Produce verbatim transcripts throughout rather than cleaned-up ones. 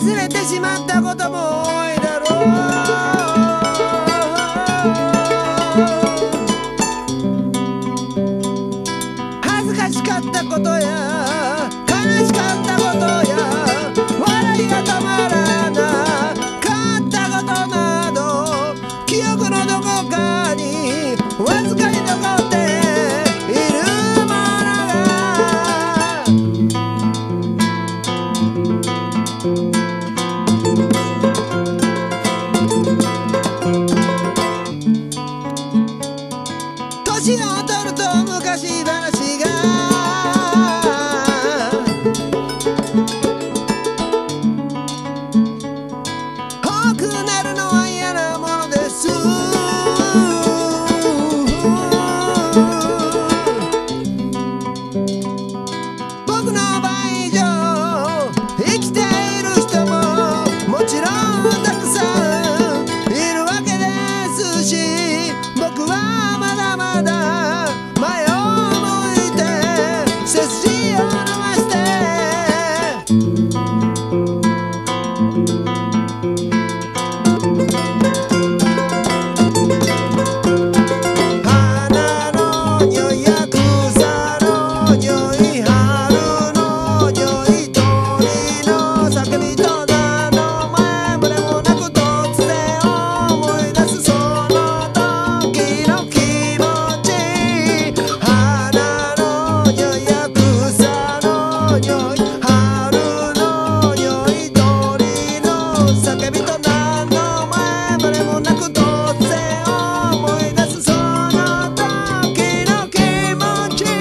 忘れてしまったことも多いだろう。恥ずかしかったことや悲しかったことや笑いが止まらなかったことなど記憶のどこかにわずかに残っているものが年を取ると昔話が多くなるのは嫌なものです。僕の倍以上生きている人ももちろんたくさんいるわけですし、僕はまだまだ前を向いて背筋を伸ばして花の匂いや草の匂い春の匂い鳥の叫びと名の前触れもなく突然思い出すその時の気持ち。花の匂いや草の匂い春の匂い鳥の叫びと名の前触れもなく突然思い出すその時の気持ち。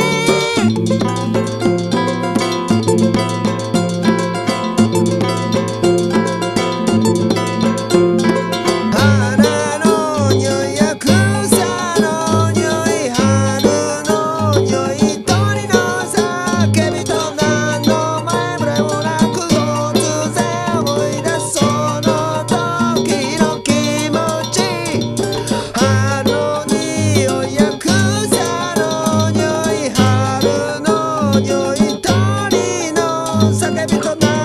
花の匂いや草の匂い春の匂い鳥の叫びと何の前触れもなく突然思い出すその時の気持ち。春の匂いや草の匂い春の匂い鳥の叫びと何